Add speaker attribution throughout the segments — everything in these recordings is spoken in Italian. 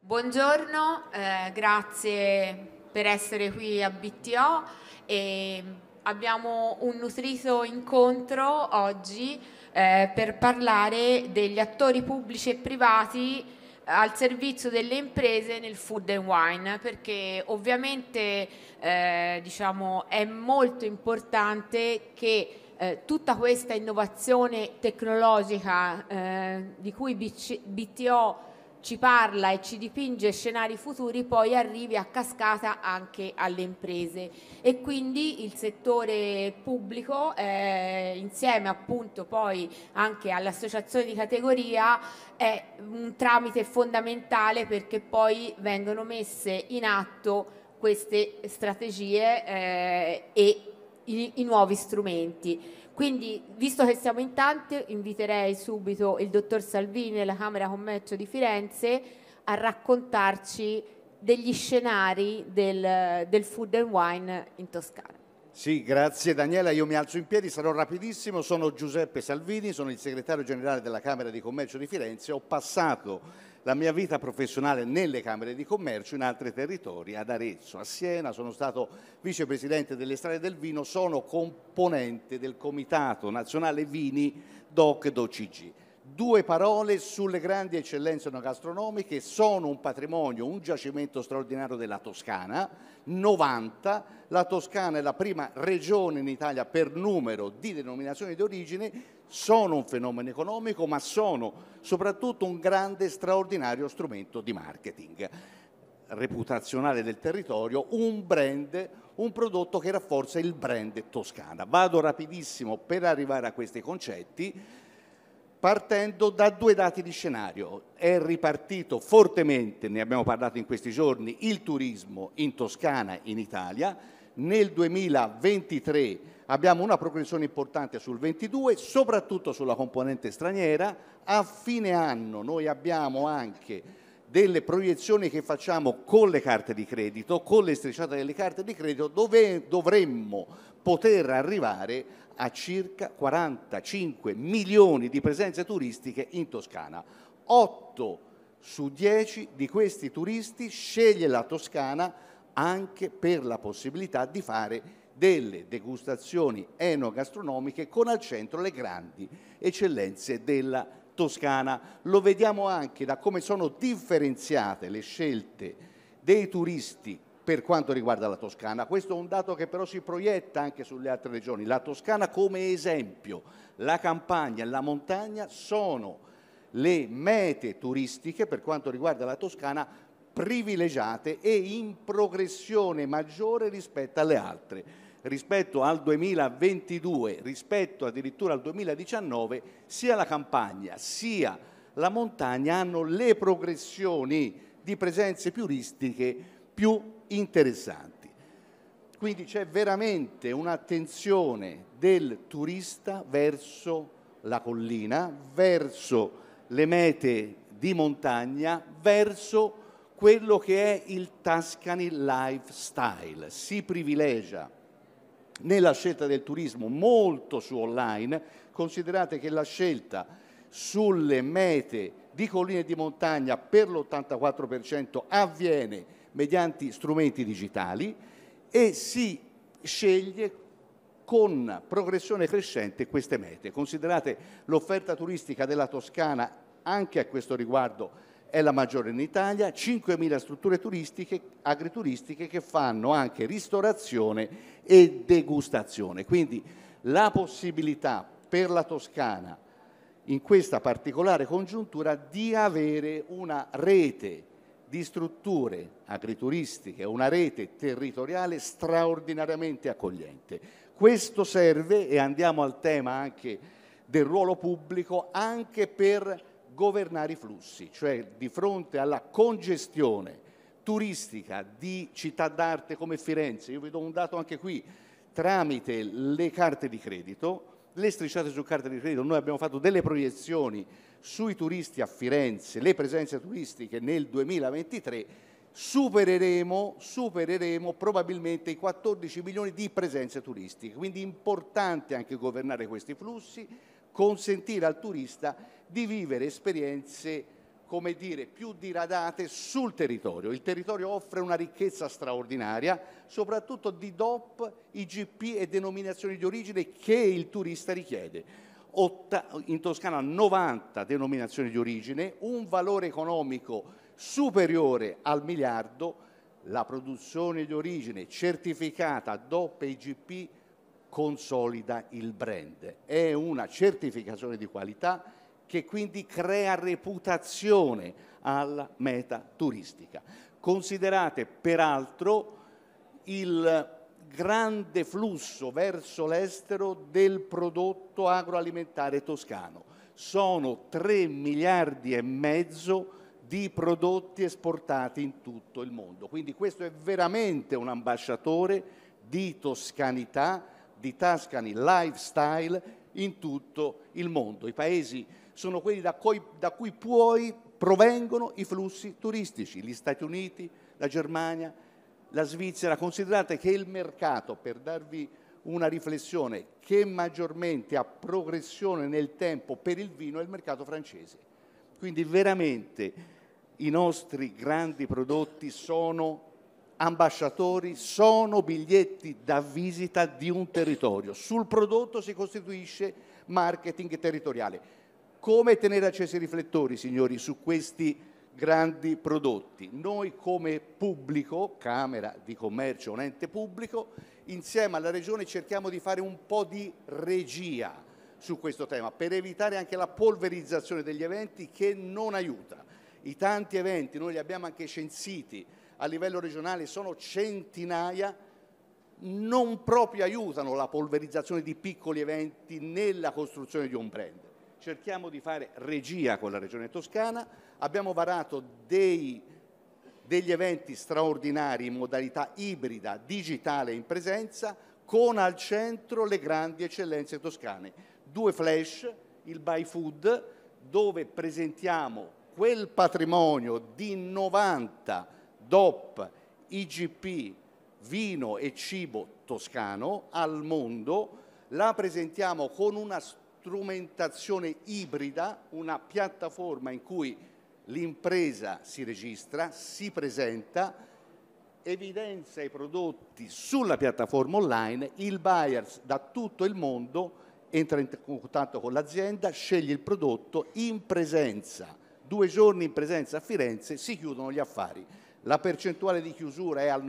Speaker 1: Buongiorno, grazie per essere qui a BTO e abbiamo un nutrito incontro oggi per parlare degli attori pubblici e privati al servizio delle imprese nel food and wine, perché ovviamente diciamo, è molto importante che tutta questa innovazione tecnologica di cui BTO ci parla e ci dipinge scenari futuri poi arrivi a cascata anche alle imprese, e quindi il settore pubblico insieme appunto poi anche alle associazioni di categoria è un tramite fondamentale perché poi vengono messe in atto queste strategie e i nuovi strumenti. Quindi, visto che siamo in tanti, inviterei subito il dottor Salvini della Camera Commercio di Firenze a raccontarci degli scenari del food and wine in Toscana.
Speaker 2: Sì, grazie Daniela, io mi alzo in piedi, sarò rapidissimo, sono Giuseppe Salvini, sono il segretario generale della Camera di Commercio di Firenze, ho passato la mia vita professionale nelle Camere di Commercio in altri territori, ad Arezzo, a Siena, sono stato vicepresidente delle Strade del Vino, sono componente del Comitato Nazionale Vini DOC ed OCG. Due parole sulle grandi eccellenze enogastronomiche, sono un patrimonio, un giacimento straordinario della Toscana, 90, la Toscana è la prima regione in Italia per numero di denominazioni di origine, sono un fenomeno economico ma sono soprattutto un grande straordinario strumento di marketing reputazionale del territorio, un brand, un prodotto che rafforza il brand Toscana. Vado rapidissimo per arrivare a questi concetti. Partendo da due dati di scenario, è ripartito fortemente, ne abbiamo parlato in questi giorni, il turismo in Toscana, in Italia. Nel 2023 abbiamo una progressione importante sul 22, soprattutto sulla componente straniera. A fine anno noi abbiamo anche delle proiezioni che facciamo con le carte di credito, con le strisciate delle carte di credito, dove dovremmo poter arrivare a circa 45 milioni di presenze turistiche in Toscana. 8 su 10 di questi turisti sceglie la Toscana anche per la possibilità di fare delle degustazioni enogastronomiche con al centro le grandi eccellenze della Toscana. Lo vediamo anche da come sono differenziate le scelte dei turisti per quanto riguarda la Toscana. Questo è un dato che però si proietta anche sulle altre regioni. La Toscana come esempio, la Campania e la montagna sono le mete turistiche per quanto riguarda la Toscana privilegiate e in progressione maggiore rispetto alle altre. Rispetto al 2022, rispetto addirittura al 2019, sia la Campania sia la montagna hanno le progressioni di presenze turistiche più interessanti. Quindi c'è veramente un'attenzione del turista verso la collina, verso le mete di montagna, verso quello che è il Tuscany lifestyle. Si privilegia nella scelta del turismo molto su online, considerate che la scelta sulle mete di colline e di montagna per l'84% avviene mediante strumenti digitali e si sceglie con progressione crescente queste mete. Considerate l'offerta turistica della Toscana, anche a questo riguardo è la maggiore in Italia, 5.000 strutture turistiche, agrituristiche che fanno anche ristorazione e degustazione. Quindi la possibilità per la Toscana in questa particolare congiuntura di avere una rete di strutture agrituristiche, una rete territoriale straordinariamente accogliente. Questo serve, e andiamo al tema anche del ruolo pubblico, anche per governare i flussi, cioè di fronte alla congestione turistica di città d'arte come Firenze, io vi do un dato anche qui, tramite le carte di credito, le strisciate su carte di credito, noi abbiamo fatto delle proiezioni sui turisti a Firenze, le presenze turistiche nel 2023, supereremo probabilmente i 14 milioni di presenze turistiche, quindi è importante anche governare questi flussi, consentire al turista di vivere esperienze come dire, più diradate sul territorio. Il territorio offre una ricchezza straordinaria, soprattutto di DOP, IGP e denominazioni di origine che il turista richiede. In Toscana 90 denominazioni di origine, un valore economico superiore al miliardo, la produzione di origine certificata DOP e IGP consolida il brand. È una certificazione di qualità che quindi crea reputazione alla meta turistica. Considerate peraltro il grande flusso verso l'estero del prodotto agroalimentare toscano. Sono 3 miliardi e mezzo di prodotti esportati in tutto il mondo. Quindi questo è veramente un ambasciatore di toscanità, di Tuscany lifestyle in tutto il mondo. I paesi sono quelli da cui poi provengono i flussi turistici, gli Stati Uniti, la Germania, la Svizzera. Considerate che il mercato, per darvi una riflessione, che maggiormente ha progressione nel tempo per il vino è il mercato francese. Quindi veramente i nostri grandi prodotti sono ambasciatori, sono biglietti da visita di un territorio. Sul prodotto si costituisce marketing territoriale. Come tenere accesi i riflettori, signori, su questi grandi prodotti? Noi come pubblico, Camera di Commercio, un ente pubblico, insieme alla Regione cerchiamo di fare un po' di regia su questo tema per evitare anche la polverizzazione degli eventi che non aiuta. I tanti eventi, noi li abbiamo anche censiti a livello regionale, sono centinaia, non proprio aiutano la polverizzazione di piccoli eventi nella costruzione di un brand. Cerchiamo di fare regia con la Regione Toscana, abbiamo varato degli eventi straordinari in modalità ibrida, digitale e in presenza, con al centro le grandi eccellenze toscane. 2 flash, il Buy Food, dove presentiamo quel patrimonio di 90 DOP, IGP, vino e cibo toscano al mondo, la presentiamo con una strumentazione ibrida, una piattaforma in cui l'impresa si registra, si presenta, evidenzia i prodotti sulla piattaforma online, il buyer da tutto il mondo entra in contatto con l'azienda, sceglie il prodotto in presenza, 2 giorni in presenza a Firenze, si chiudono gli affari. La percentuale di chiusura è al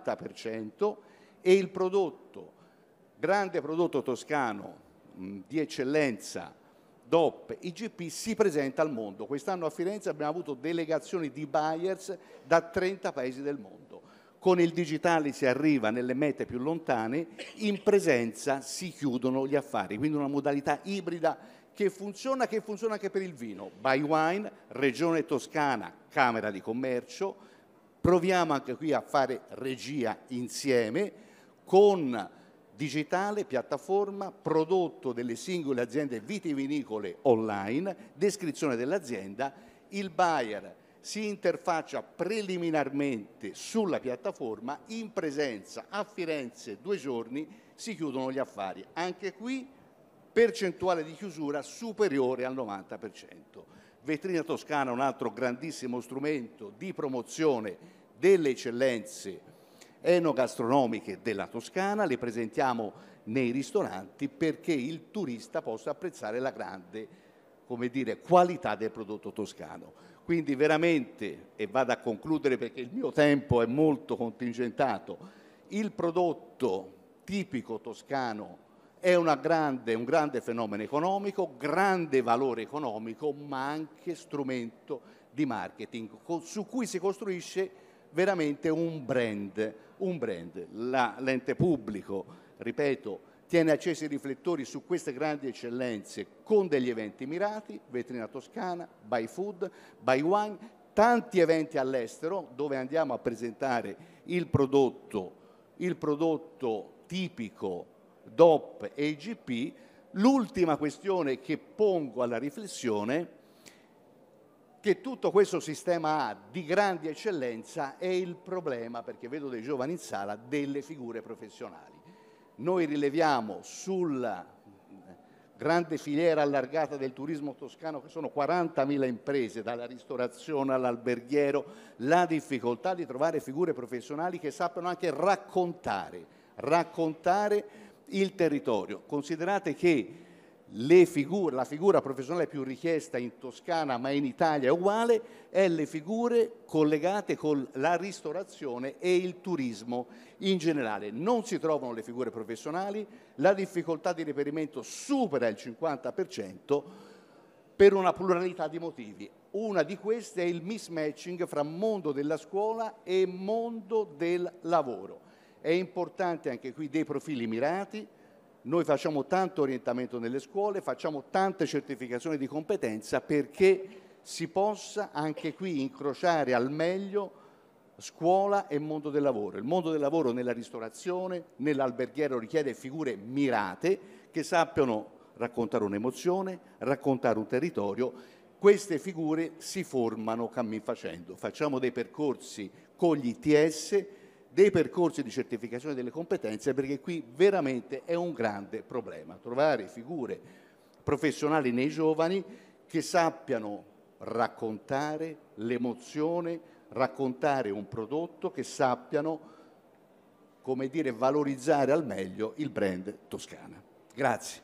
Speaker 2: 90% e il prodotto, grande prodotto toscano di eccellenza, DOP, IGP, si presenta al mondo. Quest'anno a Firenze abbiamo avuto delegazioni di buyers da 30 paesi del mondo. Con il digitale si arriva nelle mete più lontane, in presenza si chiudono gli affari, quindi una modalità ibrida che funziona anche per il vino. Buy Wine, Regione Toscana, Camera di Commercio, proviamo anche qui a fare regia insieme con digitale, piattaforma, prodotto delle singole aziende vitivinicole online, descrizione dell'azienda, il buyer si interfaccia preliminarmente sulla piattaforma, in presenza a Firenze 2 giorni, si chiudono gli affari. Anche qui percentuale di chiusura superiore al 90%. Vetrina Toscana è un altro grandissimo strumento di promozione delle eccellenze enogastronomiche della Toscana, le presentiamo nei ristoranti perché il turista possa apprezzare la grande, come dire, qualità del prodotto toscano. Quindi veramente, e vado a concludere perché il mio tempo è molto contingentato, il prodotto tipico toscano è un grande fenomeno economico, grande valore economico, ma anche strumento di marketing su cui si costruisce veramente un brand. L'ente pubblico, ripeto, tiene accesi i riflettori su queste grandi eccellenze con degli eventi mirati, Vetrina Toscana, Buy Food, Buy Wine, tanti eventi all'estero dove andiamo a presentare il prodotto tipico DOP e IGP. L'ultima questione che pongo alla riflessione, che tutto questo sistema ha di grande eccellenza, è il problema, perché vedo dei giovani in sala, delle figure professionali. Noi rileviamo sul grande filiera allargata del turismo toscano, che sono 40.000 imprese, dalla ristorazione all'alberghiero, la difficoltà di trovare figure professionali che sappiano anche raccontare il territorio. Considerate che la figura professionale più richiesta in Toscana, ma in Italia è uguale, è le figure collegate con la ristorazione e il turismo in generale. Non si trovano le figure professionali, la difficoltà di reperimento supera il 50% per una pluralità di motivi. Una di queste è il mismatching fra mondo della scuola e mondo del lavoro. È importante anche qui dei profili mirati. Noi facciamo tanto orientamento nelle scuole, facciamo tante certificazioni di competenza perché si possa anche qui incrociare al meglio scuola e mondo del lavoro. Il mondo del lavoro nella ristorazione, nell'alberghiero richiede figure mirate che sappiano raccontare un'emozione, raccontare un territorio. Queste figure si formano cammin facendo. Facciamo dei percorsi con gli ITS, dei percorsi di certificazione delle competenze, perché qui veramente è un grande problema trovare figure professionali nei giovani che sappiano raccontare l'emozione, raccontare un prodotto, che sappiano, come dire, valorizzare al meglio il brand Toscana. Grazie.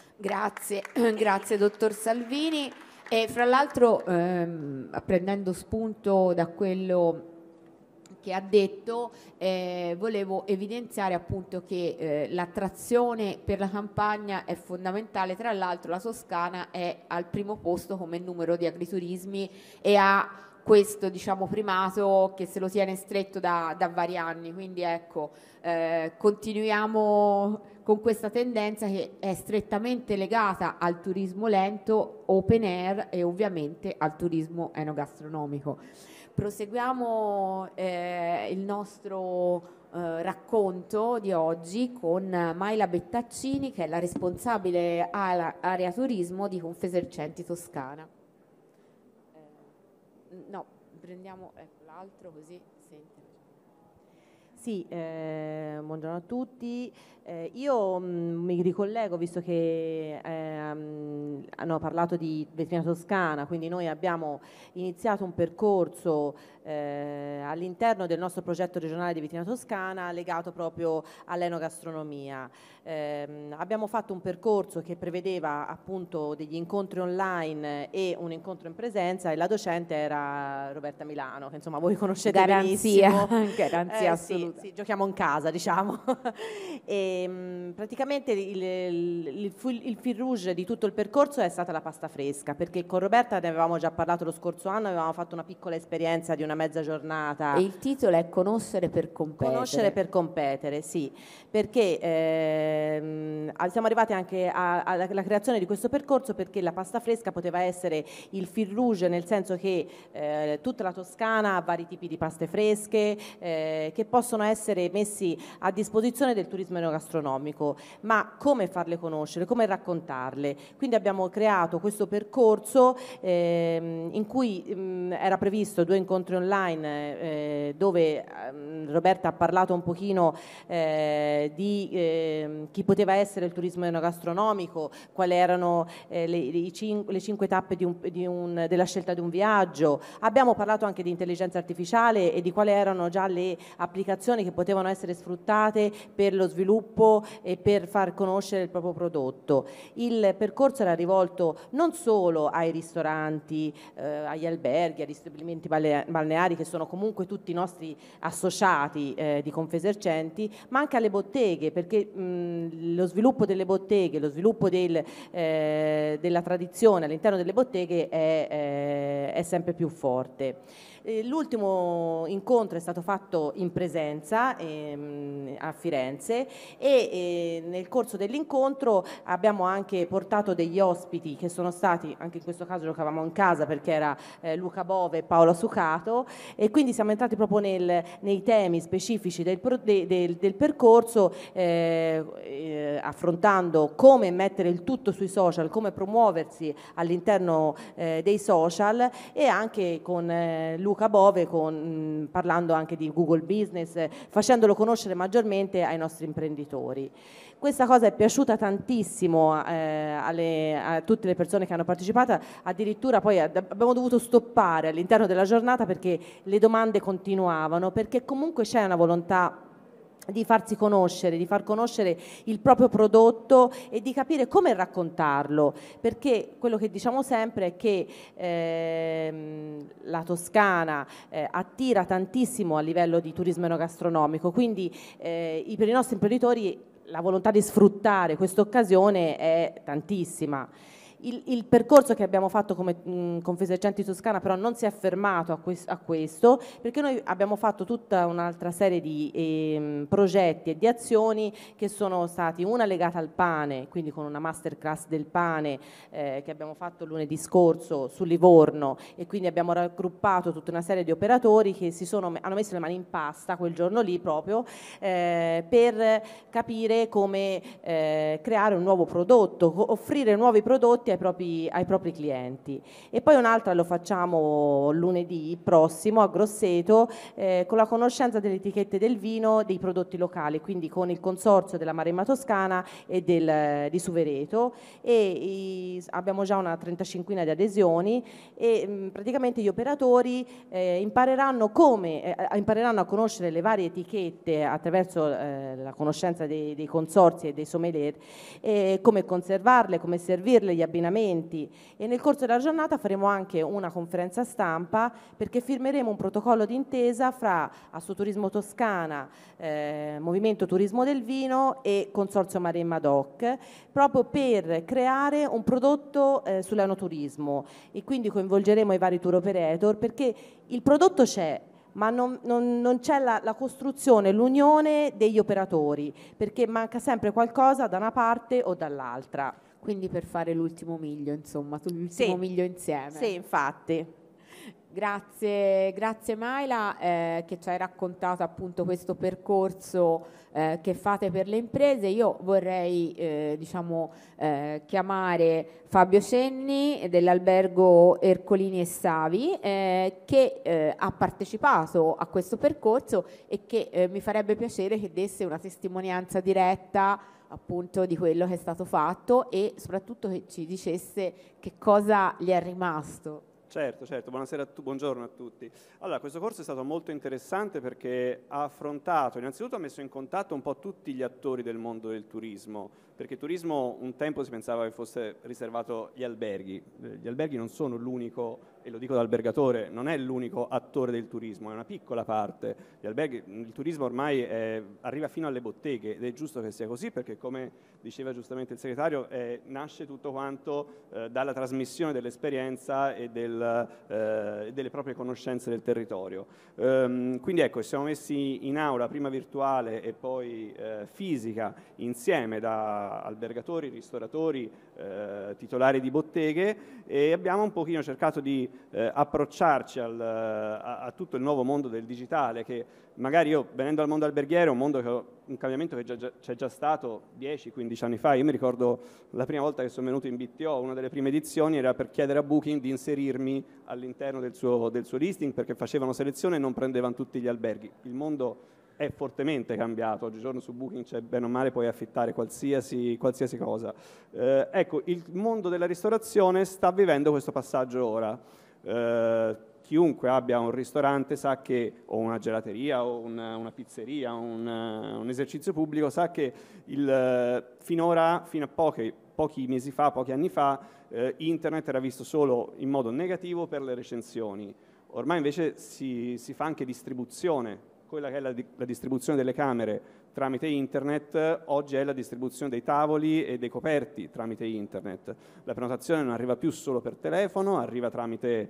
Speaker 1: Grazie dottor Salvini. E fra l'altro, prendendo spunto da quello che ha detto, volevo evidenziare appunto che l'attrazione per la Campania è fondamentale. Tra l'altro la Toscana è al primo posto come numero di agriturismi e ha questo, diciamo, primato che se lo tiene stretto da vari anni, quindi ecco, continuiamo con questa tendenza che è strettamente legata al turismo lento, open air e ovviamente al turismo enogastronomico. Proseguiamo il nostro racconto di oggi con Maila Bettaccini, che è la responsabile area turismo di Confesercenti Toscana. No, prendiamo l'altro così sente.
Speaker 3: Sì, buongiorno a tutti. Io mi ricollego, visto che hanno parlato di vetrina toscana, quindi noi abbiamo iniziato un percorso all'interno del nostro progetto regionale di vetrina toscana legato proprio all'enogastronomia. Abbiamo fatto un percorso che prevedeva appunto degli incontri online e un incontro in presenza, e la docente era Roberta Milano, che insomma voi conoscete benissimo.
Speaker 1: Garanzia assoluta.
Speaker 3: Sì, giochiamo in casa, diciamo. E, praticamente il fil rouge di tutto il percorso è stata la pasta fresca, perché con Roberta ne avevamo già parlato lo scorso anno, avevamo fatto una piccola esperienza di una mezza giornata.
Speaker 1: E il titolo è Conoscere per competere.
Speaker 3: Conoscere per competere, sì, perché siamo arrivati anche alla creazione di questo percorso perché la pasta fresca poteva essere il fil rouge, nel senso che tutta la Toscana ha vari tipi di paste fresche che possono essere messi a disposizione del turismo enogastronomico, ma come farle conoscere, come raccontarle? Quindi abbiamo creato questo percorso in cui era previsto 2 incontri online dove Roberta ha parlato un pochino di chi poteva essere il turismo enogastronomico, quali erano le 5 tappe della scelta di un viaggio. Abbiamo parlato anche di intelligenza artificiale e di quali erano già le applicazioni che potevano essere sfruttate per lo sviluppo e per far conoscere il proprio prodotto. Il percorso era rivolto non solo ai ristoranti, agli alberghi, agli stabilimenti balneari, che sono comunque tutti i nostri associati di Confesercenti, ma anche alle botteghe, perché lo sviluppo delle botteghe, lo sviluppo della tradizione all'interno delle botteghe è sempre più forte. L'ultimo incontro è stato fatto in presenza a Firenze e nel corso dell'incontro abbiamo anche portato degli ospiti che sono stati, anche in questo caso giocavamo in casa perché era Luca Bove e Paola Sucato, e quindi siamo entrati proprio nei temi specifici del percorso, affrontando come mettere il tutto sui social, come promuoversi all'interno dei social, e anche con Luca Bove parlando anche di Google Business, facendolo conoscere maggiormente ai nostri imprenditori. Questa cosa è piaciuta tantissimo a tutte le persone che hanno partecipato, addirittura poi abbiamo dovuto stoppare all'interno della giornata perché le domande continuavano, perché comunque c'è una volontà di farsi conoscere, di far conoscere il proprio prodotto e di capire come raccontarlo, perché quello che diciamo sempre è che la Toscana attira tantissimo a livello di turismo enogastronomico, quindi per i nostri imprenditori la volontà di sfruttare questa occasione è tantissima. Il percorso che abbiamo fatto come Confesercenti Toscana però non si è fermato a questo, perché noi abbiamo fatto tutta un'altra serie di progetti e di azioni che sono stati, una legata al pane, quindi con una masterclass del pane che abbiamo fatto lunedì scorso su Livorno, e quindi abbiamo raggruppato tutta una serie di operatori che hanno messo le mani in pasta quel giorno lì proprio per capire come creare un nuovo prodotto, offrire nuovi prodotti ai propri clienti. E poi un'altra lo facciamo lunedì prossimo a Grosseto con la conoscenza delle etichette del vino, dei prodotti locali, quindi con il consorzio della Maremma Toscana e di Suvereto, e abbiamo già una 35ina di adesioni e praticamente gli operatori impareranno a conoscere le varie etichette attraverso la conoscenza dei consorzi e dei sommelier, come conservarle, come servirle, gli abbinamenti, e nel corso della giornata faremo anche una conferenza stampa perché firmeremo un protocollo d'intesa fra Assoturismo Toscana, Movimento Turismo del Vino e Consorzio Maremma Doc, proprio per creare un prodotto sull'enoturismo, e quindi coinvolgeremo i vari tour operator, perché il prodotto c'è, ma non c'è la costruzione, l'unione degli operatori, perché manca sempre qualcosa da una parte o dall'altra.
Speaker 1: Quindi per fare l'ultimo miglio, insomma, l'ultimo miglio insieme.
Speaker 3: Sì, infatti.
Speaker 1: Grazie Maila che ci hai raccontato appunto questo percorso che fate per le imprese. Io vorrei chiamare Fabio Cenni dell'albergo Ercolini e Savi che ha partecipato a questo percorso e che mi farebbe piacere che desse una testimonianza diretta appunto di quello che è stato fatto e soprattutto che ci dicesse che cosa gli è rimasto.
Speaker 4: Certo, buonasera buongiorno a tutti. Allora, questo corso è stato molto interessante perché ha affrontato, innanzitutto ha messo in contatto un po' tutti gli attori del mondo del turismo, perché il turismo un tempo si pensava che fosse riservato agli alberghi. Gli alberghi non sono l'unico, e lo dico da albergatore, non è l'unico attore del turismo, è una piccola parte. Il turismo ormai arriva fino alle botteghe ed è giusto che sia così perché, come diceva giustamente il segretario, nasce tutto quanto dalla trasmissione dell'esperienza e delle proprie conoscenze del territorio. Quindi ecco, ci siamo messi in aula, prima virtuale e poi fisica, insieme da albergatori, ristoratori, titolari di botteghe, e abbiamo un pochino cercato di approcciarci a tutto il nuovo mondo del digitale, che magari io, venendo dal mondo alberghiero, un cambiamento che c'è già stato 10-15 anni fa. Io mi ricordo la prima volta che sono venuto in BTO, una delle prime edizioni era per chiedere a Booking di inserirmi all'interno del suo listing, perché facevano selezione e non prendevano tutti gli alberghi. Il mondo è fortemente cambiato, oggigiorno su Booking c'è bene o male, puoi affittare qualsiasi cosa. Ecco, il mondo della ristorazione sta vivendo questo passaggio ora. Chiunque abbia un ristorante sa che, o una gelateria, o una pizzeria, un esercizio pubblico, sa che finora, fino a pochi mesi fa, pochi anni fa, internet era visto solo in modo negativo per le recensioni. Ormai invece si fa anche distribuzione. Quella che è la distribuzione delle camere tramite internet, oggi è la distribuzione dei tavoli e dei coperti tramite internet. La prenotazione non arriva più solo per telefono, arriva tramite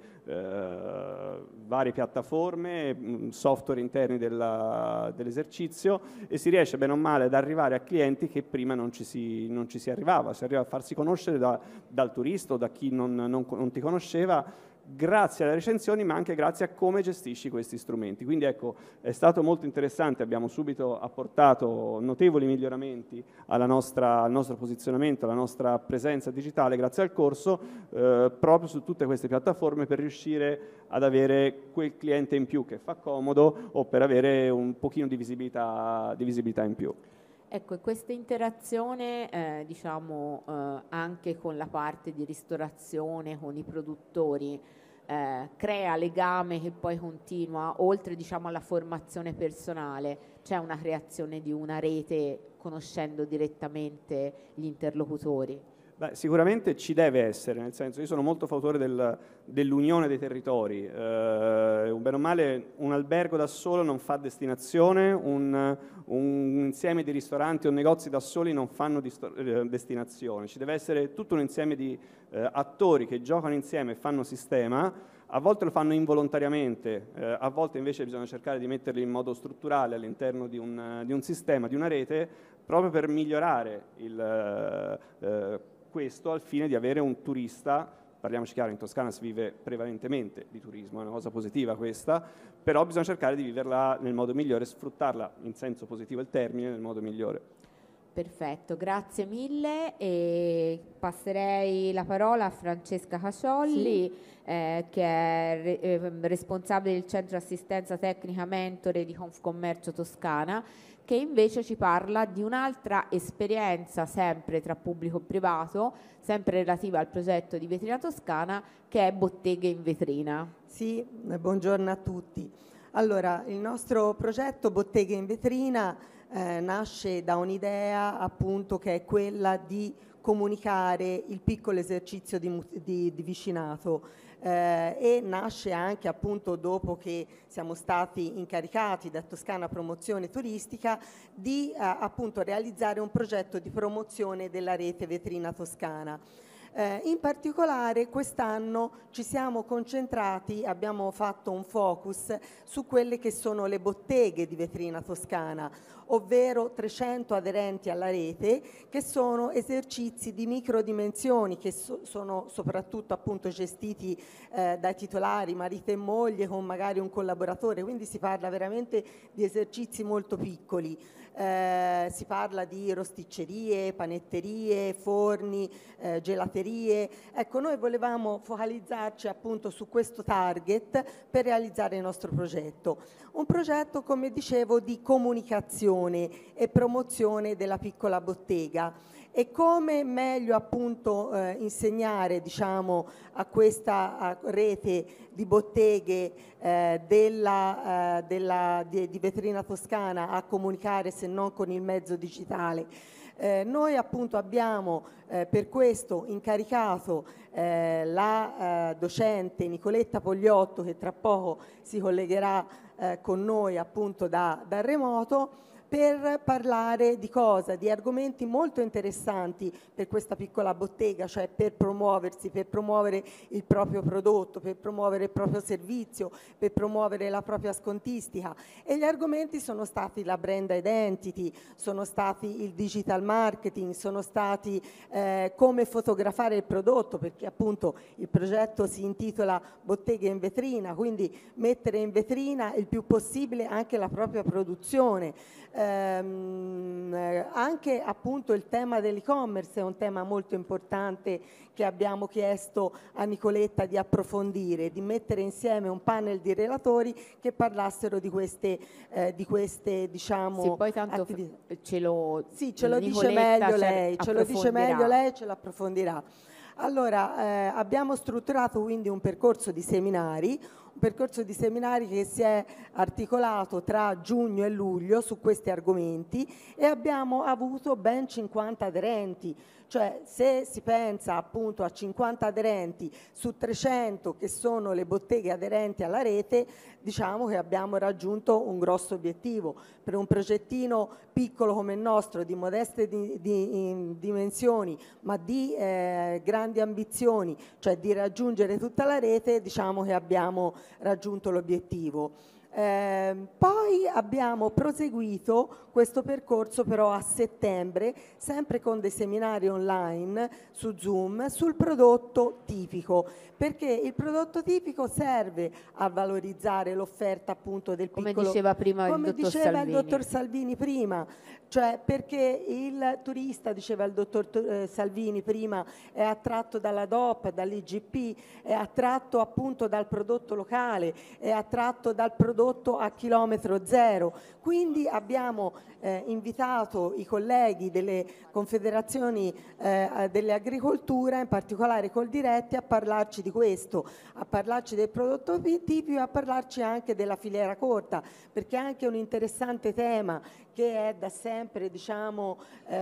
Speaker 4: varie piattaforme, software interni dell'esercizio, e si riesce bene o male ad arrivare a clienti che prima non ci si arriva a farsi conoscere dal turista o da chi non ti conosceva, grazie alle recensioni, ma anche grazie a come gestisci questi strumenti. Quindi ecco, è stato molto interessante, abbiamo subito apportato notevoli miglioramenti al nostro posizionamento, alla nostra presenza digitale grazie al corso, proprio su tutte queste piattaforme per riuscire ad avere quel cliente in più che fa comodo o per avere un pochino di visibilità in più.
Speaker 1: Ecco, e questa interazione, diciamo, anche con la parte di ristorazione, con i produttori, crea legame che poi continua, oltre, diciamo, alla formazione personale. C'è una creazione di una rete conoscendo direttamente gli interlocutori.
Speaker 4: Beh, sicuramente ci deve essere, nel senso, io sono molto fautore dell'unione dei territori. Bene o male, un albergo da solo non fa destinazione, un insieme di ristoranti o negozi da soli non fanno destinazione. Ci deve essere tutto un insieme di attori che giocano insieme e fanno sistema. A volte lo fanno involontariamente, a volte invece bisogna cercare di metterli in modo strutturale all'interno di un sistema, di una rete, proprio per migliorare questo al fine di avere un turista, parliamoci chiaro, in Toscana si vive prevalentemente di turismo, è una cosa positiva questa, però bisogna cercare di viverla nel modo migliore, sfruttarla in senso positivo il termine nel modo migliore.
Speaker 1: Perfetto, grazie mille e passerei la parola a Francesca Caciolli, che è responsabile del Centro Assistenza Tecnica Mentore di Confcommercio Toscana, che invece ci parla di un'altra esperienza sempre tra pubblico e privato, sempre relativa al progetto di Vetrina Toscana, che è Botteghe in Vetrina.
Speaker 5: Sì, buongiorno a tutti. Allora, il nostro progetto Botteghe in Vetrina nasce da un'idea appunto che è quella di comunicare il piccolo esercizio di vicinato e nasce anche appunto dopo che siamo stati incaricati da Toscana Promozione Turistica di appunto realizzare un progetto di promozione della rete Vetrina Toscana. In particolare quest'anno ci siamo concentrati, abbiamo fatto un focus su quelle che sono le botteghe di Vetrina Toscana, ovvero 300 aderenti alla rete, che sono esercizi di microdimensioni che sono soprattutto appunto gestiti dai titolari, marito e moglie, con magari un collaboratore, quindi si parla veramente di esercizi molto piccoli. Si parla di rosticcerie, panetterie, forni, gelaterie. Ecco, noi volevamo focalizzarci appunto su questo target per realizzare il nostro progetto. Un progetto, come dicevo, di comunicazione e promozione della piccola bottega. E come meglio appunto insegnare, diciamo, a questa rete di botteghe di Vetrina Toscana a comunicare se non con il mezzo digitale. Noi appunto abbiamo per questo incaricato la docente Nicoletta Pogliotto, che tra poco si collegherà con noi appunto da remoto, per parlare di cosa? Di argomenti molto interessanti per questa piccola bottega, cioè per promuoversi, per promuovere il proprio prodotto, per promuovere il proprio servizio, per promuovere la propria scontistica. E gli argomenti sono stati la brand identity, sono stati il digital marketing, sono stati come fotografare il prodotto, perché appunto il progetto si intitola Botteghe in Vetrina, quindi mettere in vetrina il più possibile anche la propria produzione. Anche appunto il tema dell'e-commerce è un tema molto importante che abbiamo chiesto a Nicoletta di approfondire, di mettere insieme un panel di relatori che parlassero di queste diciamo,
Speaker 1: sì, poi tanto ce lo
Speaker 5: dice meglio lei, ce lo approfondirà. Allora, abbiamo strutturato quindi un percorso di seminari che si è articolato tra giugno e luglio su questi argomenti e abbiamo avuto ben 50 aderenti. Cioè, se si pensa appunto a 50 aderenti su 300 che sono le botteghe aderenti alla rete, diciamo che abbiamo raggiunto un grosso obiettivo. Per un progettino piccolo come il nostro, di modeste dimensioni, ma di grandi ambizioni, cioè di raggiungere tutta la rete, diciamo che abbiamo raggiunto l'obiettivo. Poi abbiamo proseguito questo percorso però a settembre, sempre con dei seminari online su Zoom, sul prodotto tipico, perché il prodotto tipico serve a valorizzare l'offerta appunto del piccolo...
Speaker 3: Come diceva prima il
Speaker 5: come
Speaker 3: dottor
Speaker 5: diceva
Speaker 3: Salvini.
Speaker 5: il dottor Salvini prima, cioè perché il turista, diceva il dottor Salvini prima, è attratto dalla DOP, dall'IGP, è attratto appunto dal prodotto locale, è attratto dal prodotto a chilometro zero. Quindi abbiamo invitato i colleghi delle confederazioni delle agricolture, in particolare Coldiretti, a parlarci di questo, a parlarci del prodotto tipico e a parlarci anche della filiera corta, perché è anche un interessante tema che è da sempre diciamo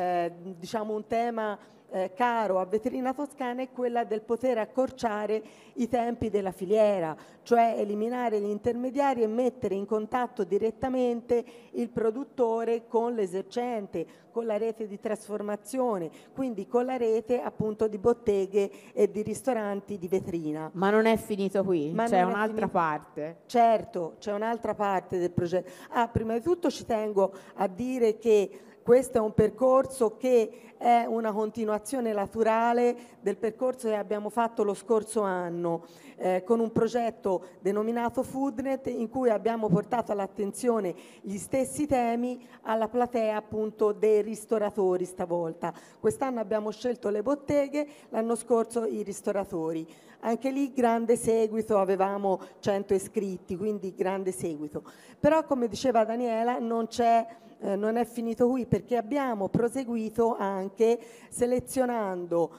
Speaker 5: un tema caro a Vetrina Toscana, è quella del poter accorciare i tempi della filiera, cioè eliminare gli intermediari e mettere in contatto direttamente il produttore con l'esercente, con la rete di trasformazione, quindi con la rete appunto di botteghe e di ristoranti di vetrina.
Speaker 3: Ma non è finito qui,
Speaker 5: Ma
Speaker 3: c'è
Speaker 5: non è
Speaker 3: un'altra
Speaker 5: finito.
Speaker 3: parte.
Speaker 5: Certo, c'è un'altra parte del progetto. Prima di tutto ci tengo a dire che questo è un percorso che è una continuazione naturale del percorso che abbiamo fatto lo scorso anno con un progetto denominato Foodnet, in cui abbiamo portato all'attenzione gli stessi temi alla platea appunto dei ristoratori stavolta. Quest'anno abbiamo scelto le botteghe, l'anno scorso i ristoratori. Anche lì grande seguito, avevamo 100 iscritti, quindi grande seguito. Però come diceva Daniela non è finito qui, perché abbiamo proseguito anche selezionando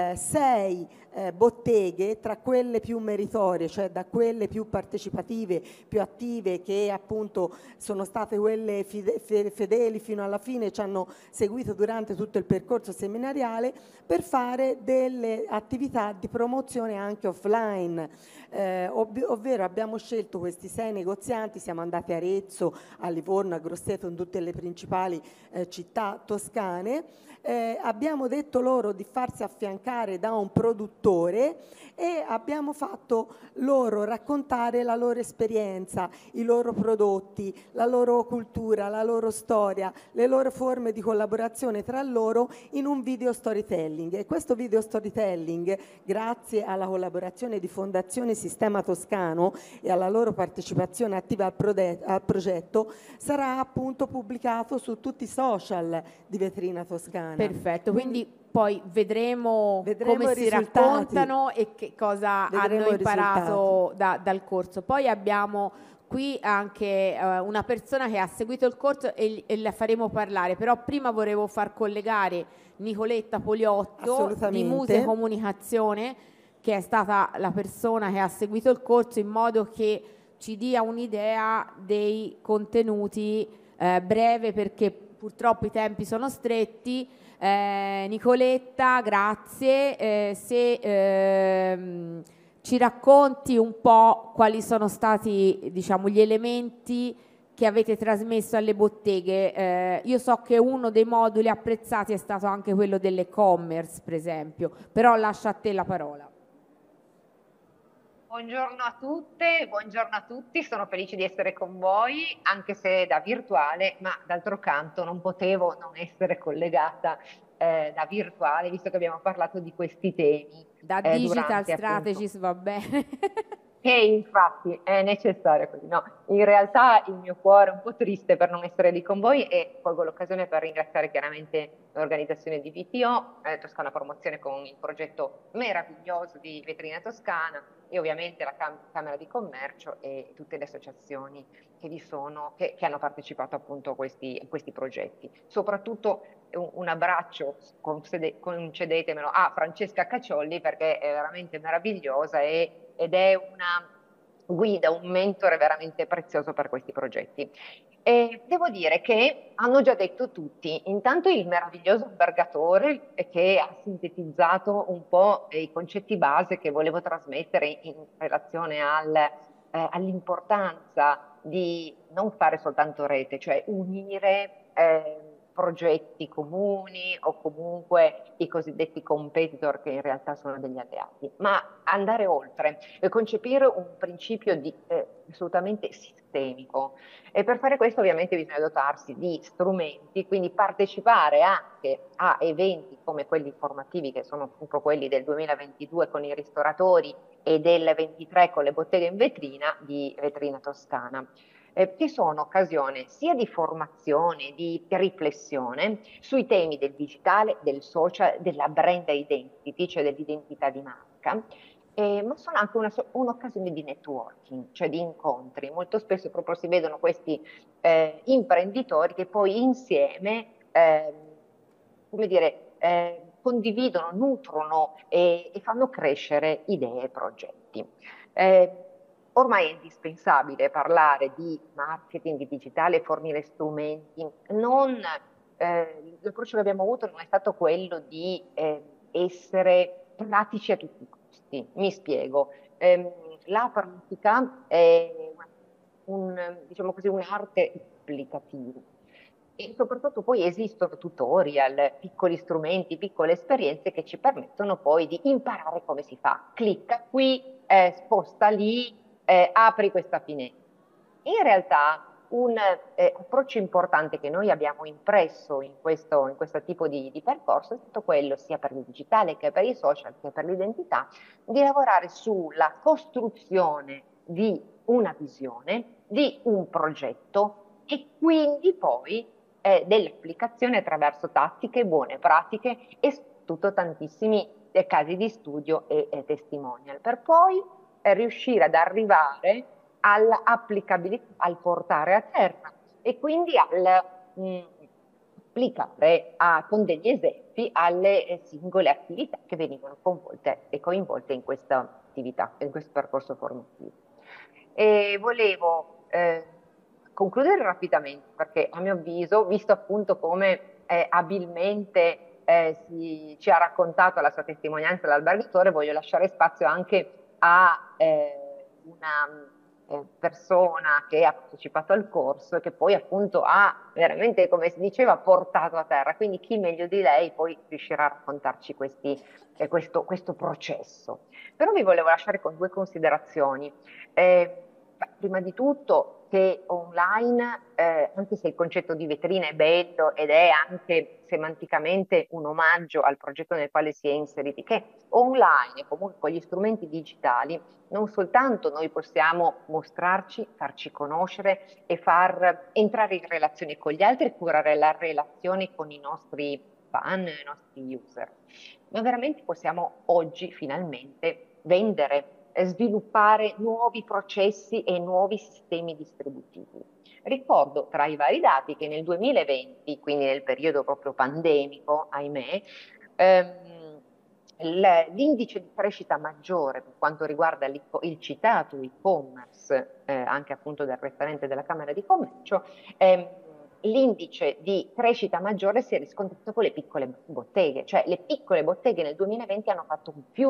Speaker 5: 6 botteghe tra quelle più meritorie, cioè da quelle più partecipative, più attive, che appunto sono state quelle fedeli fino alla fine, ci hanno seguito durante tutto il percorso seminariale, per fare delle attività di promozione anche offline, ovvero abbiamo scelto questi 6 negozianti, siamo andati a Arezzo, a Livorno, a Grosseto, in tutte le principali città toscane. Abbiamo detto loro di farsi affiancare da un produttore e abbiamo fatto loro raccontare la loro esperienza, i loro prodotti, la loro cultura, la loro storia, le loro forme di collaborazione tra loro in un video storytelling. E questo video storytelling, grazie alla collaborazione di Fondazione Sistema Toscano e alla loro partecipazione attiva al progetto, sarà appunto pubblicato su tutti i social di Vetrina Toscana.
Speaker 3: Perfetto, quindi poi vedremo come
Speaker 5: i
Speaker 3: si
Speaker 5: risultati.
Speaker 3: raccontano e che cosa
Speaker 5: Vedremo
Speaker 3: hanno
Speaker 5: i
Speaker 3: imparato dal corso. Poi abbiamo qui anche una persona che ha seguito il corso e la faremo parlare, però prima volevo far collegare Nicoletta Poliotto di Muse Comunicazione, che è stata la persona che ha seguito il corso, in modo che ci dia un'idea dei contenuti breve, perché purtroppo i tempi sono stretti. Nicoletta, grazie. Se ci racconti un po' quali sono stati, diciamo, gli elementi che avete trasmesso alle botteghe. Io so che uno dei moduli apprezzati è stato anche quello dell'e-commerce, per esempio, però lascio a te la parola.
Speaker 6: Buongiorno a tutte, buongiorno a tutti, sono felice di essere con voi, anche se da virtuale, ma d'altro canto non potevo non essere collegata da virtuale, visto che abbiamo parlato di questi temi.
Speaker 3: Da Digital
Speaker 6: durante,
Speaker 3: Strategist va bene.
Speaker 6: Che infatti è necessario così, no? In realtà il mio cuore è un po' triste per non essere lì con voi, e colgo l'occasione per ringraziare chiaramente l'organizzazione di VTO, Toscana Promozione, con il progetto meraviglioso di Vetrina Toscana, e ovviamente la Camera di Commercio e tutte le associazioni che vi sono, che hanno partecipato appunto a questi progetti. Soprattutto un abbraccio, concedetemelo, a Francesca Cacciolli, perché è veramente meravigliosa ed è una guida, un mentore veramente prezioso per questi progetti. E devo dire che hanno già detto tutti, intanto il meraviglioso albergatore, che ha sintetizzato un po' i concetti base che volevo trasmettere in relazione all'importanza di non fare soltanto rete, cioè unire progetti comuni o comunque i cosiddetti competitor, che in realtà sono degli alleati, ma andare oltre e concepire un principio di assolutamente sistemico. E per fare questo ovviamente bisogna dotarsi di strumenti, quindi partecipare anche a eventi come quelli formativi, che sono appunto quelli del 2022 con i ristoratori e del 23 con le botteghe in vetrina di Vetrina Toscana, che sono occasione sia di formazione, di riflessione sui temi del digitale, del social, della brand identity, cioè dell'identità di marca, ma sono anche un'occasione di networking, cioè di incontri. Molto spesso proprio si vedono questi imprenditori che poi insieme, come dire, condividono, nutrono e fanno crescere idee e progetti. Ormai è indispensabile parlare di marketing, di digitale, fornire strumenti. L'approccio che abbiamo avuto non è stato quello di essere pratici a tutti i costi. Mi spiego. La pratica è diciamo così, un'arte applicativa. E soprattutto poi esistono tutorial, piccoli strumenti, piccole esperienze che ci permettono poi di imparare come si fa. Clicca qui, sposta lì, apri questa finestra. In realtà un approccio importante che noi abbiamo impresso in questo tipo di percorso è stato quello, sia per il digitale che per i social che per l'identità, di lavorare sulla costruzione di una visione, di un progetto e quindi poi dell'applicazione attraverso tattiche, buone pratiche e soprattutto tantissimi casi di studio e testimonial, per poi riuscire ad arrivare all'applicabilità, al portare a terra e quindi al applicare con degli esempi alle singole attività che venivano coinvolte in questa attività, in questo percorso formativo. E volevo concludere rapidamente perché a mio avviso, visto appunto come abilmente ci ha raccontato la sua testimonianza l'albergatore, voglio lasciare spazio anche a una persona che ha partecipato al corso e che poi appunto ha veramente, come si diceva, portato a terra. Quindi chi meglio di lei poi riuscirà a raccontarci questo processo. Però vi volevo lasciare con due considerazioni. Prima di tutto che online, anche se il concetto di vetrina è bello ed è anche semanticamente un omaggio al progetto nel quale si è inseriti, che online e comunque con gli strumenti digitali non soltanto noi possiamo mostrarci, farci conoscere e far entrare in relazione con gli altri, curare la relazione con i nostri fan, i nostri user, ma veramente possiamo oggi finalmente vendere, sviluppare nuovi processi e nuovi sistemi distributivi. Ricordo tra i vari dati che nel 2020, quindi nel periodo proprio pandemico, ahimè, l'indice di crescita maggiore per quanto riguarda il citato e-commerce, anche appunto del referente della Camera di Commercio, l'indice di crescita maggiore si è riscontrato con le piccole botteghe, cioè le piccole botteghe nel 2020 hanno fatto un più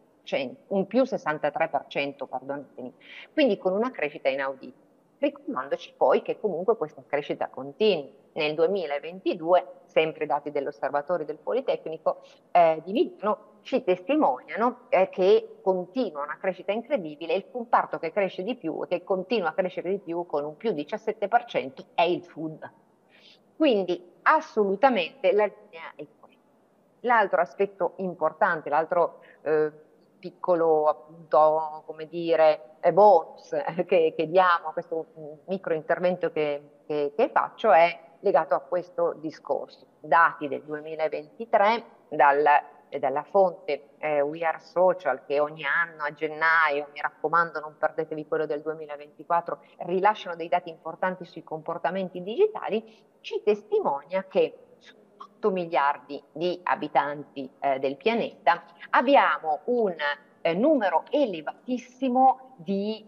Speaker 6: 63%, perdonatemi, quindi con una crescita inaudita. Ricordandoci poi che comunque questa crescita continua. Nel 2022, sempre dati dell'Osservatorio del Politecnico di Milano, ci testimoniano che continua una crescita incredibile. Il comparto che cresce di più, che continua a crescere di più con un più 17%, è il food. Quindi assolutamente la linea è questa. L'altro aspetto importante, l'altro piccolo appunto, come dire, bonus che diamo a questo micro intervento che faccio è legato a questo discorso. Dati del 2023 dalla fonte We Are Social, che ogni anno a gennaio, mi raccomando non perdetevi quello del 2024, rilasciano dei dati importanti sui comportamenti digitali, ci testimonia che 8 miliardi di abitanti del pianeta abbiamo un numero elevatissimo di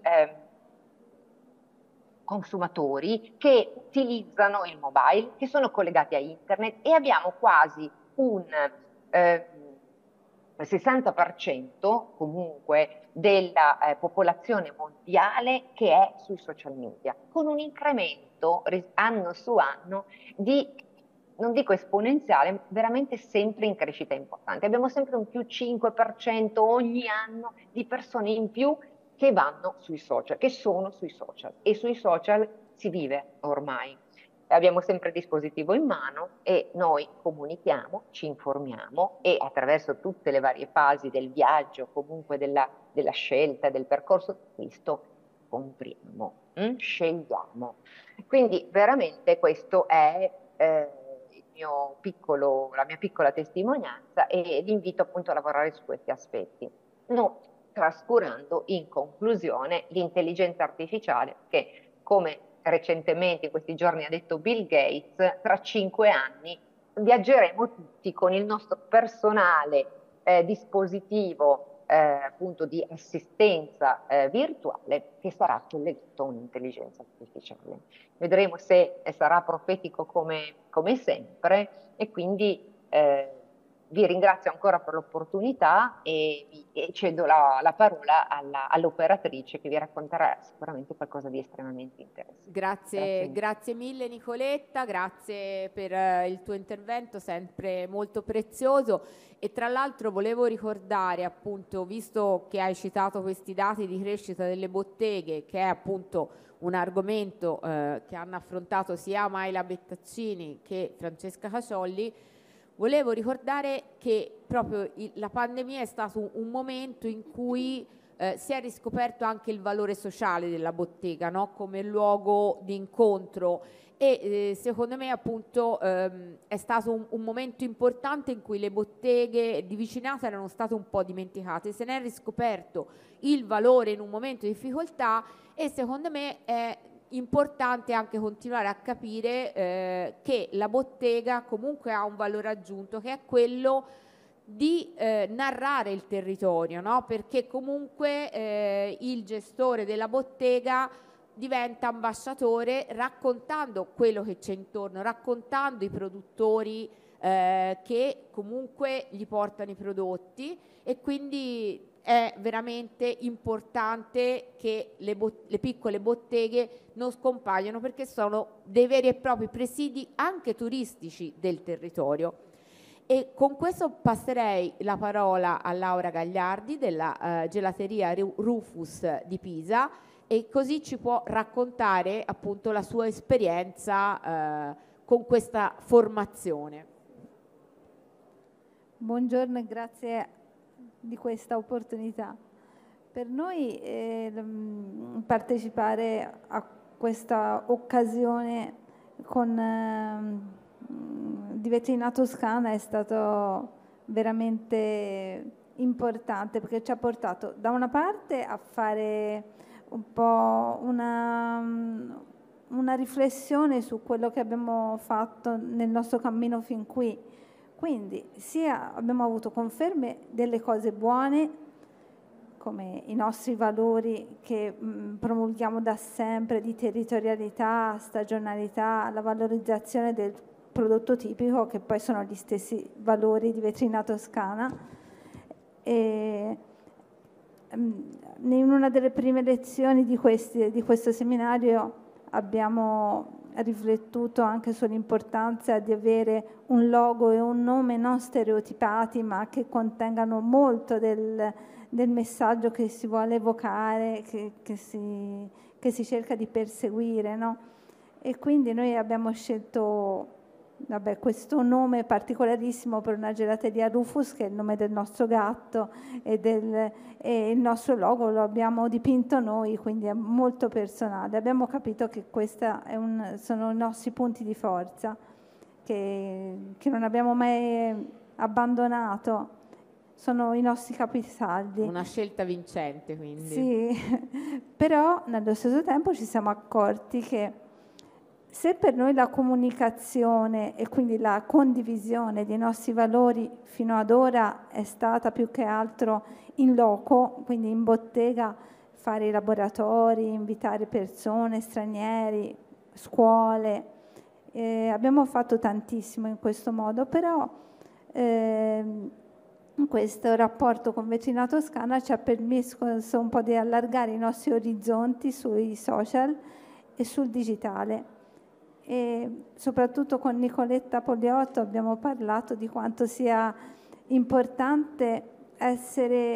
Speaker 6: consumatori che utilizzano il mobile, che sono collegati a internet e abbiamo quasi un 60% comunque della popolazione mondiale che è sui social media, con un incremento anno su anno di, non dico esponenziale, veramente sempre in crescita importante. Abbiamo sempre un più 5% ogni anno di persone in più che vanno sui social, che sono sui social, e sui social si vive ormai. Abbiamo sempre il dispositivo in mano e noi comunichiamo, ci informiamo e attraverso tutte le varie fasi del viaggio, comunque della scelta, del percorso d'acquisto, compriamo, scegliamo. Quindi veramente questo è la mia piccola testimonianza, e l'invito appunto a lavorare su questi aspetti, non trascurando in conclusione l'intelligenza artificiale che, come recentemente in questi giorni ha detto Bill Gates, tra 5 anni viaggeremo tutti con il nostro personale dispositivo appunto di assistenza virtuale, che sarà collegato a un'intelligenza artificiale. Vedremo se sarà profetico come sempre, e quindi vi ringrazio ancora per l'opportunità e cedo la parola all'operatrice, che vi racconterà sicuramente qualcosa di estremamente interessante.
Speaker 1: Grazie mille Nicoletta, grazie per il tuo intervento sempre molto prezioso. E tra l'altro volevo ricordare, appunto, visto che hai citato questi dati di crescita delle botteghe, che è appunto un argomento che hanno affrontato sia Maila Bettaccini che Francesca Caciolli, volevo ricordare che proprio la pandemia è stato un momento in cui si è riscoperto anche il valore sociale della bottega, no? Come luogo di incontro, e secondo me appunto è stato un momento importante in cui le botteghe di vicinato erano state un po' dimenticate, se ne è riscoperto il valore in un momento di difficoltà, e secondo me è importante anche continuare a capire che la bottega comunque ha un valore aggiunto, che è quello di narrare il territorio, no? Perché comunque il gestore della bottega diventa ambasciatore, raccontando quello che c'è intorno, raccontando i produttori che comunque gli portano i prodotti, e quindi è veramente importante che le piccole botteghe non scompaiano, perché sono dei veri e propri presidi anche turistici del territorio. E con questo passerei la parola a Laura Gagliardi della gelateria Rufus di Pisa, e così ci può raccontare appunto la sua esperienza con questa formazione.
Speaker 7: Buongiorno e grazie di questa opportunità. Per noi partecipare a questa occasione di Vetrina Toscana è stato veramente importante, perché ci ha portato da una parte a fare un po' una riflessione su quello che abbiamo fatto nel nostro cammino fin qui. Quindi sia abbiamo avuto conferme delle cose buone, come i nostri valori che promulghiamo da sempre, di territorialità, stagionalità, la valorizzazione del prodotto tipico, che poi sono gli stessi valori di Vetrina Toscana. E in una delle prime lezioni di questo seminario abbiamo riflettuto anche sull'importanza di avere un logo e un nome non stereotipati, ma che contengano molto del messaggio che si vuole evocare, che si cerca di perseguire, no? E quindi noi abbiamo scelto questo nome particolarissimo per una gelateria Rufus, che è il nome del nostro gatto, e il nostro logo lo abbiamo dipinto noi, quindi è molto personale. Abbiamo capito che questi sono i nostri punti di forza, che non abbiamo mai abbandonato, sono i nostri capisaldi.
Speaker 1: Una scelta vincente, quindi.
Speaker 7: Sì, però nello stesso tempo ci siamo accorti che se per noi la comunicazione e quindi la condivisione dei nostri valori fino ad ora è stata più che altro in loco, quindi in bottega, fare i laboratori, invitare persone, stranieri, scuole, abbiamo fatto tantissimo in questo modo, però questo rapporto con Vetrina Toscana ci ha permesso un po' di allargare i nostri orizzonti sui social e sul digitale. E soprattutto con Nicoletta Poliotto abbiamo parlato di quanto sia importante essere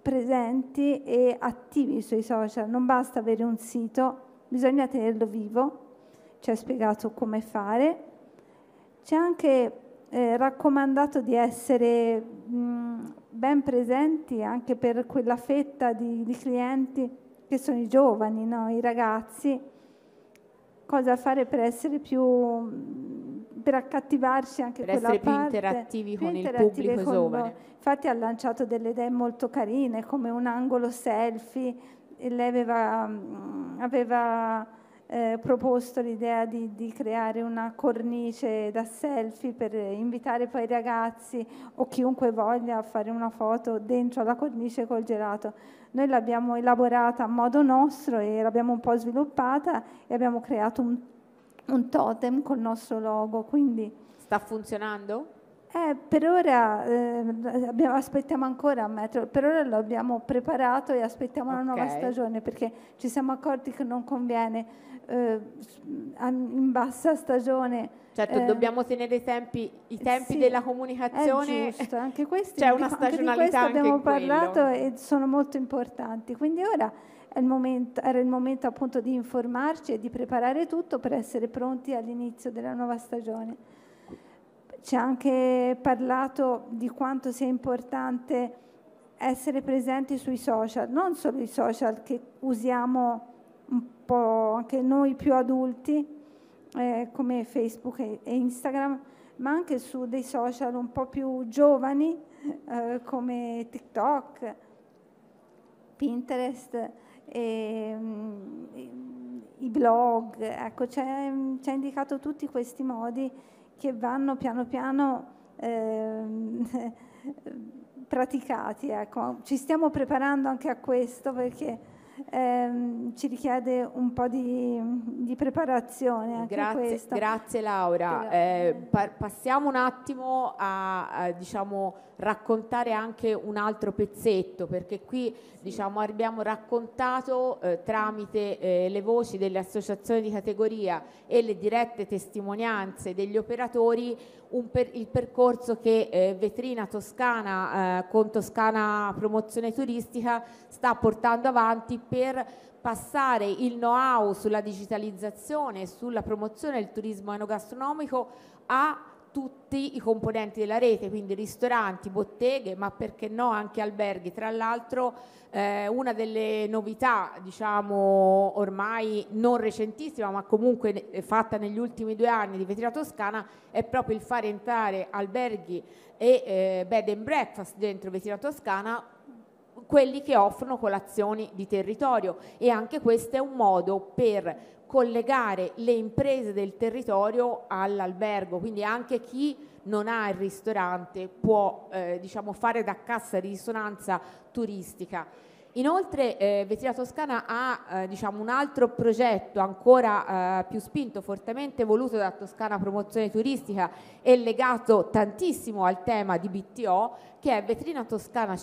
Speaker 7: presenti e attivi sui social. Non basta avere un sito, bisogna tenerlo vivo. Ci ha spiegato come fare. Ci ha anche raccomandato di essere ben presenti anche per quella fetta di clienti che sono i giovani, no? I ragazzi. Cosa fare per essere per accattivarci anche
Speaker 1: per
Speaker 7: quella
Speaker 1: essere
Speaker 7: parte,
Speaker 1: più interattivi con il
Speaker 7: interattivi
Speaker 1: pubblico
Speaker 7: con
Speaker 1: giovane.
Speaker 7: Infatti ha lanciato delle idee molto carine, come un angolo selfie, e lei aveva proposto l'idea di creare una cornice da selfie per invitare poi i ragazzi o chiunque voglia a fare una foto dentro la cornice col gelato. Noi l'abbiamo elaborata a modo nostro e l'abbiamo un po' sviluppata e abbiamo creato un totem col nostro logo. Quindi
Speaker 1: Sta funzionando?
Speaker 7: per ora aspettiamo ancora a metterlo, per ora lo abbiamo preparato e aspettiamo la nuova stagione, perché ci siamo accorti che non conviene in bassa stagione.
Speaker 1: Certo, dobbiamo tenere i tempi
Speaker 7: Sì,
Speaker 1: della comunicazione.
Speaker 7: è giusto, anche questi,
Speaker 1: C'è una
Speaker 7: anche di
Speaker 1: stagionalità
Speaker 7: questo
Speaker 1: anche
Speaker 7: abbiamo
Speaker 1: in quello.
Speaker 7: parlato e sono molto importanti. Quindi ora era il momento appunto di informarci e di preparare tutto per essere pronti all'inizio della nuova stagione. Ci ha anche parlato di quanto sia importante essere presenti sui social, non solo i social che usiamo un po' anche noi più adulti, come Facebook e Instagram, ma anche su dei social un po' più giovani, come TikTok, Pinterest, i blog. Ecco, ci ha indicato tutti questi modi che vanno piano piano praticati. Ecco. Ci stiamo preparando anche a questo, perché ci richiede un po' di preparazione anche questo.
Speaker 1: Grazie Laura. Passiamo un attimo a diciamo, raccontare anche un altro pezzetto, perché qui diciamo, abbiamo raccontato tramite le voci delle associazioni di categoria e le dirette testimonianze degli operatori il percorso che Vetrina Toscana con Toscana Promozione Turistica sta portando avanti per passare il know-how sulla digitalizzazione e sulla promozione del turismo enogastronomico a tutti i componenti della rete, quindi ristoranti, botteghe, ma perché no anche alberghi. Tra l'altro una delle novità, diciamo ormai non recentissima, ma comunque fatta negli ultimi 2 anni di Vetrina Toscana, è proprio il fare entrare alberghi e bed and breakfast dentro Vetrina Toscana, quelli che offrono colazioni di territorio, e anche questo è un modo per collegare le imprese del territorio all'albergo, quindi anche chi non ha il ristorante può diciamo, fare da cassa di risonanza turistica. Inoltre Vetrina Toscana ha diciamo, un altro progetto ancora più spinto, fortemente voluto da Toscana Promozione Turistica e legato tantissimo al tema di BTO, che è Vetrina Toscana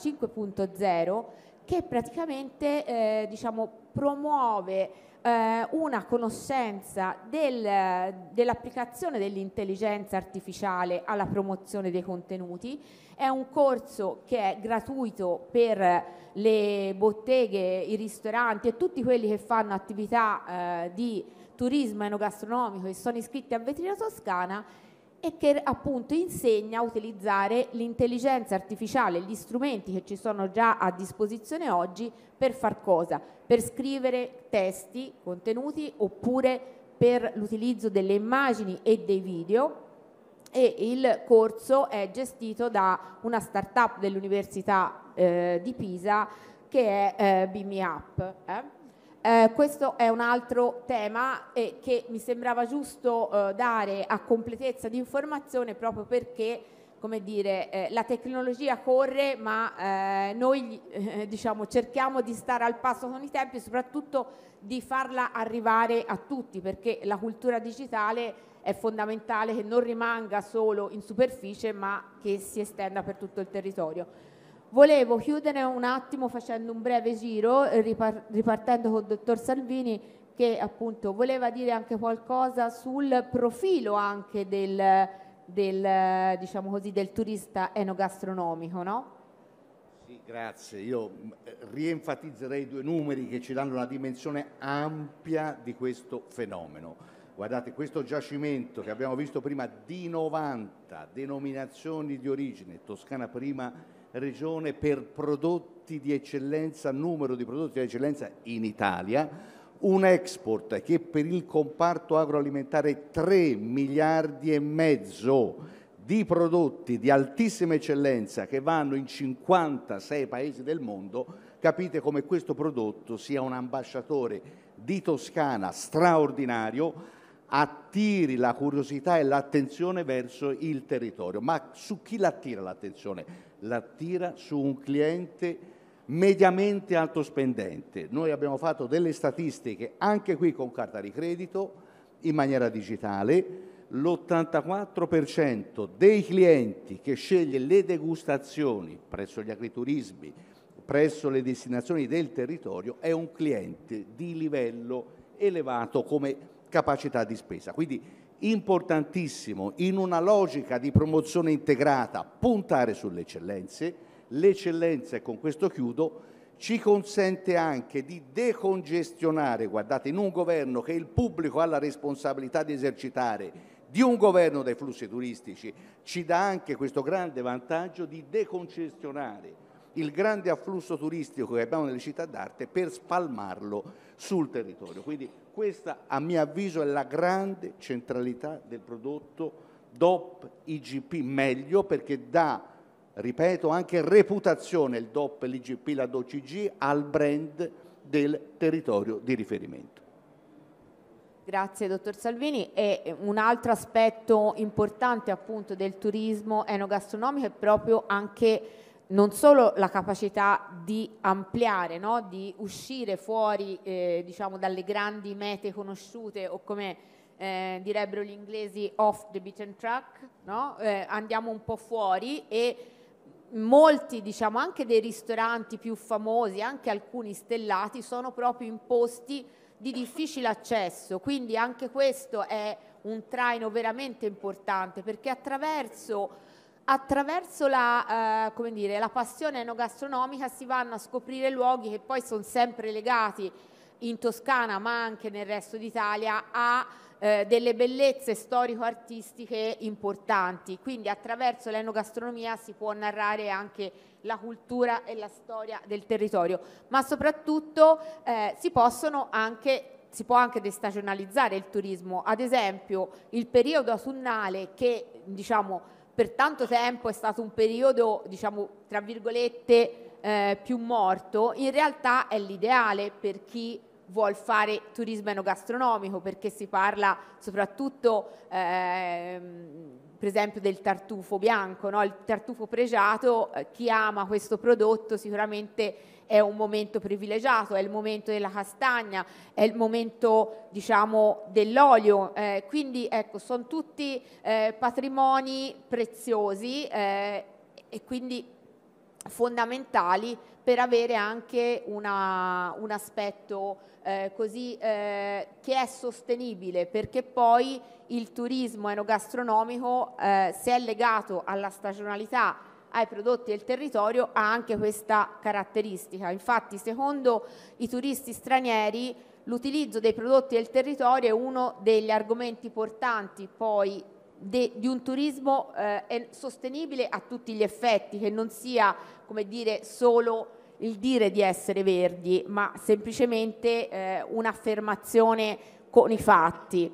Speaker 1: 5.0, che praticamente diciamo, promuove una conoscenza dell'applicazione dell'intelligenza artificiale alla promozione dei contenuti. È un corso che è gratuito per le botteghe, i ristoranti e tutti quelli che fanno attività di turismo enogastronomico e sono iscritti a Vetrina Toscana, e che appunto insegna a utilizzare l'intelligenza artificiale, gli strumenti che ci sono già a disposizione oggi per far cosa? Per scrivere testi, contenuti, oppure per l'utilizzo delle immagini e dei video. E il corso è gestito da una startup dell'Università di Pisa che è BIMI Up. Questo è un altro tema che mi sembrava giusto dare a completezza di informazione, proprio perché, come dire, la tecnologia corre, ma noi diciamo, cerchiamo di stare al passo con i tempi e soprattutto di farla arrivare a tutti, perché la cultura digitale è fondamentale che non rimanga solo in superficie, ma che si estenda per tutto il territorio. Volevo chiudere un attimo facendo un breve giro, ripartendo col dottor Salvini, che appunto voleva dire anche qualcosa sul profilo anche diciamo così, del turista enogastronomico, no?
Speaker 2: Sì, Grazie, io rienfatizzerei due numeri che ci danno una dimensione ampia di questo fenomeno. Guardate, questo giacimento che abbiamo visto prima di 90 denominazioni di origine, Toscana prima regione per prodotti di eccellenza, numero di prodotti di eccellenza in Italia, un export che per il comparto agroalimentare 3 miliardi e mezzo di prodotti di altissima eccellenza che vanno in 56 paesi del mondo. Capite come questo prodotto sia un ambasciatore di Toscana straordinario, attiri la curiosità e l'attenzione verso il territorio. Ma su chi l'attira l'attenzione? L'attira su un cliente mediamente alto spendente. Noi abbiamo fatto delle statistiche anche qui con carta di credito in maniera digitale. L'84% dei clienti che sceglie le degustazioni presso gli agriturismi, presso le destinazioni del territorio, è un cliente di livello elevato come capacità di spesa. Quindi importantissimo, in una logica di promozione integrata, puntare sulle eccellenze. L'eccellenza, e con questo chiudo, ci consente anche di decongestionare, guardate, in un governo che il pubblico ha la responsabilità di esercitare, di un governo dei flussi turistici, ci dà anche questo grande vantaggio di decongestionare il grande afflusso turistico che abbiamo nelle città d'arte per spalmarlo sul territorio. Quindi questa, a mio avviso, è la grande centralità del prodotto DOP IGP meglio, perché dà, ripeto, anche reputazione il DOP, l'IGP, la DOCG al brand del territorio di riferimento.
Speaker 1: Grazie dottor Salvini. E un altro aspetto importante appunto del turismo enogastronomico è proprio anche non solo la capacità di ampliare, no? Di uscire fuori diciamo dalle grandi mete conosciute, o come direbbero gli inglesi off the beaten track, no? Andiamo un po' fuori, e molti, diciamo, anche dei ristoranti più famosi, anche alcuni stellati, sono proprio in posti di difficile accesso. Quindi anche questo è un traino veramente importante, perché attraverso la, come dire, la passione enogastronomica si vanno a scoprire luoghi che poi sono sempre legati in Toscana, ma anche nel resto d'Italia, a delle bellezze storico-artistiche importanti. Quindi attraverso l'enogastronomia si può narrare anche la cultura e la storia del territorio, ma soprattutto si può anche destagionalizzare il turismo. Ad esempio il periodo autunnale, che diciamo per tanto tempo è stato un periodo, diciamo, tra virgolette più morto, in realtà è l'ideale per chi vuol fare turismo enogastronomico, perché si parla soprattutto per esempio del tartufo bianco, no? Il tartufo pregiato, chi ama questo prodotto sicuramente è un momento privilegiato, è il momento della castagna, è il momento, diciamo, dell'olio, quindi ecco, sono tutti patrimoni preziosi e quindi fondamentali per avere anche un aspetto così che è sostenibile, perché poi il turismo enogastronomico, se è legato alla stagionalità, ai prodotti del territorio, ha anche questa caratteristica. Infatti, secondo i turisti stranieri, l'utilizzo dei prodotti del territorio è uno degli argomenti portanti poi di un turismo sostenibile a tutti gli effetti, che non sia, come dire, solo il dire di essere verdi, ma semplicemente un'affermazione con i fatti.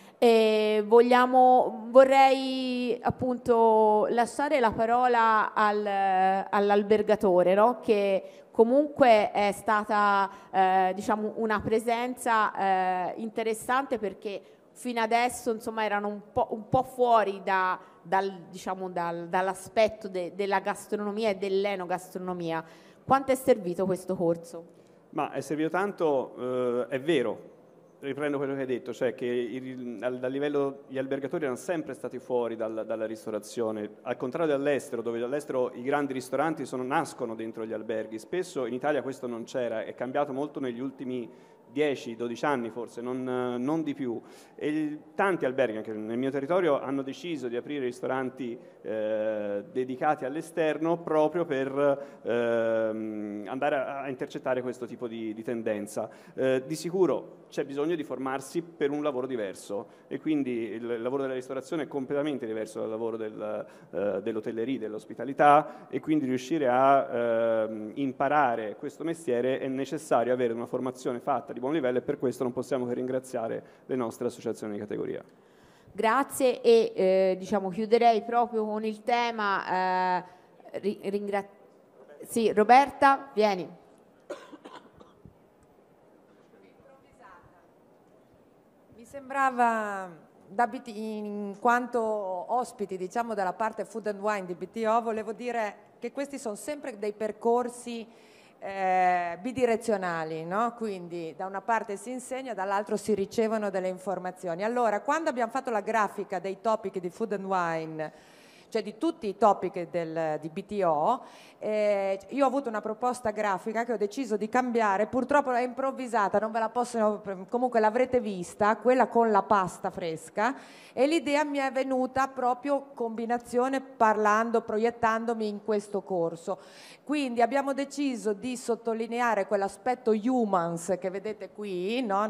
Speaker 1: Vorrei appunto lasciare la parola all'albergatore, no? Che comunque è stata diciamo una presenza interessante, perché fino adesso insomma erano un po' fuori dall'aspetto della gastronomia e dell'enogastronomia. Quanto è servito questo corso?
Speaker 4: Ma è servito tanto, è vero. Riprendo quello che hai detto, cioè che dal livello gli albergatori erano sempre stati fuori dalla ristorazione, al contrario dell'estero, dove all'estero i grandi ristoranti nascono dentro gli alberghi. Spesso in Italia questo non c'era, è cambiato molto negli ultimi 10-12 anni forse, non di più. E tanti alberghi anche nel mio territorio hanno deciso di aprire ristoranti dedicati all'esterno proprio per andare a intercettare questo tipo di tendenza. Di sicuro c'è bisogno di formarsi per un lavoro diverso e quindi il lavoro della ristorazione è completamente diverso dal lavoro dell'hotellerie, dell'ospitalità, e quindi riuscire a imparare questo mestiere è necessario avere una formazione fatta di buon livello, e per questo non possiamo che ringraziare le nostre associazioni di categoria.
Speaker 1: Grazie, e diciamo chiuderei proprio con il tema. Sì, Roberta, vieni.
Speaker 8: Mi sembrava, in quanto ospiti, diciamo, della parte Food and Wine di BTO, volevo dire che questi sono sempre dei percorsi bidirezionali, no? Quindi da una parte si insegna, dall'altro si ricevono delle informazioni. Allora, quando abbiamo fatto la grafica dei topic di Food and Wine, cioè di tutti i topic di BTO, io ho avuto una proposta grafica che ho deciso di cambiare, purtroppo è improvvisata, non ve la posso, comunque l'avrete vista, quella con la pasta fresca, e l'idea mi è venuta proprio combinazione, parlando, proiettandomi in questo corso. Quindi abbiamo deciso di sottolineare quell'aspetto humans che vedete qui, no?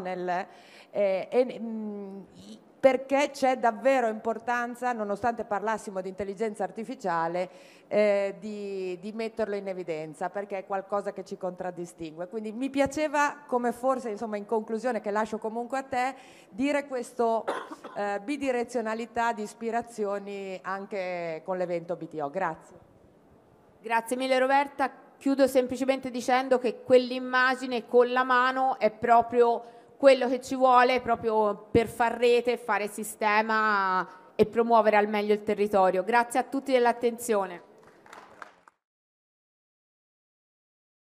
Speaker 8: Perché c'è davvero importanza, nonostante parlassimo di intelligenza artificiale, di metterlo in evidenza, perché è qualcosa che ci contraddistingue. Quindi mi piaceva, come forse insomma in conclusione, che lascio comunque a te, dire questo bidirezionalità di ispirazioni anche con l'evento BTO. Grazie.
Speaker 1: Grazie mille Roberta. Chiudo semplicemente dicendo che quell'immagine con la mano è proprio quello che ci vuole proprio per far rete, fare sistema e promuovere al meglio il territorio. Grazie a tutti dell'attenzione.